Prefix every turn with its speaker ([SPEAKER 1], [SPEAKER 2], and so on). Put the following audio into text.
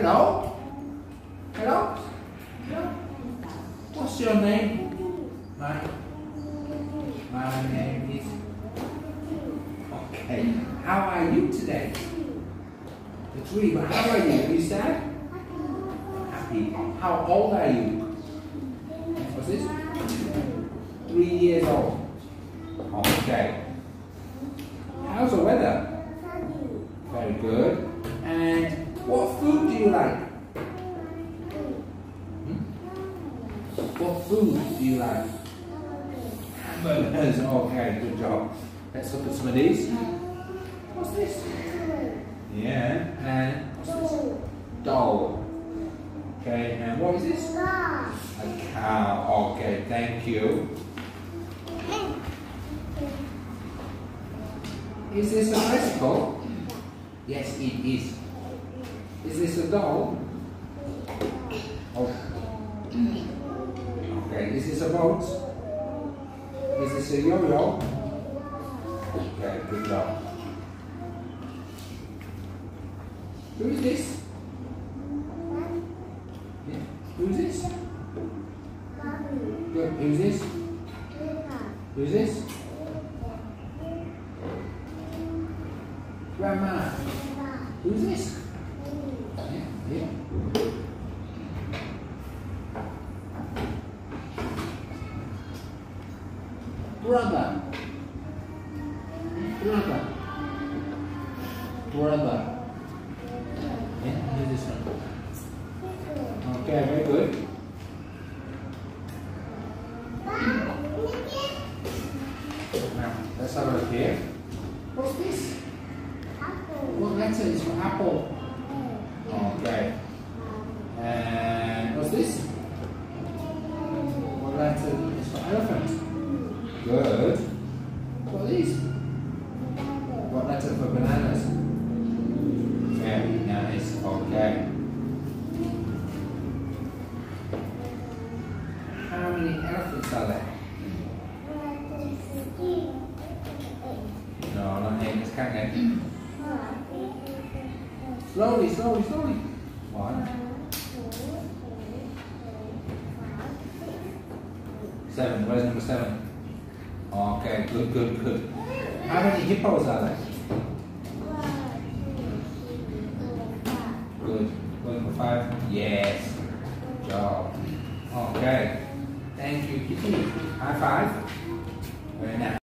[SPEAKER 1] Hello? Hello? What's your name? My name is... Okay. How are you today? The tree, but how are you? Are you sad? Happy. How old are you? What's this? 3 years old. Okay. How's the weather? Very good. And what food do you like? What food do you like? Hamburgers. Okay, good job. Let's look at some of these. What's this? Yeah. And what's this? Doll. Okay, and what is this? A cow. Okay, thank you. Is this a bicycle? Yes, it is. Is this a doll? Oh. Okay, is this a boat? Is this a yo-yo? Okay, good job. Who is this? Yeah. Who is this? Good. Who's this? Who's this? Grandma. Who's this? Yeah. Brother. Yeah, who's this one? Okay, very good. Now, let's have a look here. What's this? What letter is for apple? Okay. And what's this? What letter is for elephant? Good. What are these? What letter for bananas? Very nice. Okay. How many elephants are there? No, not eight. Let's count it. Slowly. 1, 7. Where's number 7? Okay, good. How many hippos are there? Good. Number 5? Yes. Good job. Okay. Thank you, Kitty. High five. Very nice.